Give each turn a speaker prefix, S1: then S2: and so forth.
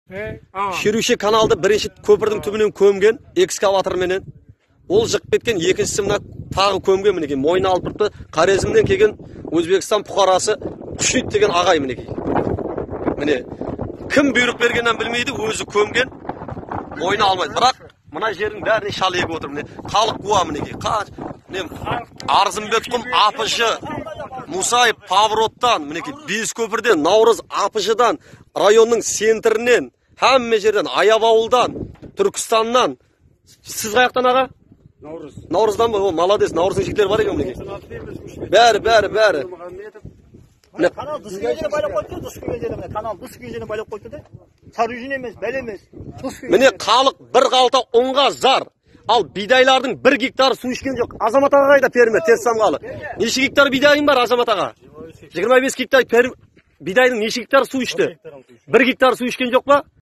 S1: Шеруші каналды бірінші көпірдің түбінен көмген, экскаваторменен. Ол жық кеткен, екіншісі мына тағы көмген мінеке. Мойны алып тұрды, Қарезімнен келген Өзбекстан бұқарасы Күшейт деген ағай мінеке. Міне, кім бұйрық бергеннен білмейді, өзі көмген, мойны алмайды. Бірақ мына жердің бәріне шал егіп отыр міне. Халық куа мінеке. Арзымбектің апышы Мусаев Павроттан, мінеке, Бес көпірден, Наурыз апышыдан, районның центрінен, әмме жерден, Аябауылдан, Түркістаннан. Сіз қаяқтан аға? Наурыздан ба? Молодец, Наурыздың жігіттері бар екен мінеке. Бәрі.
S2: Kanal dış güvecine bayrak koydu, dış güvecine. Kanal dış güvecine bayrak koydu da. Sarıcın emez, bel emez.
S1: Mine халық бір қалта онға зар. Ал бидайлардың 1 гектар су ішкен жоқ. Азамат аға қайда перме, тез самғалы. Неше гектар бидайың бар Азамат аға? 25 гектар бидайдың неше гектар су ішті? 1 гектар су ішкен жоқ па?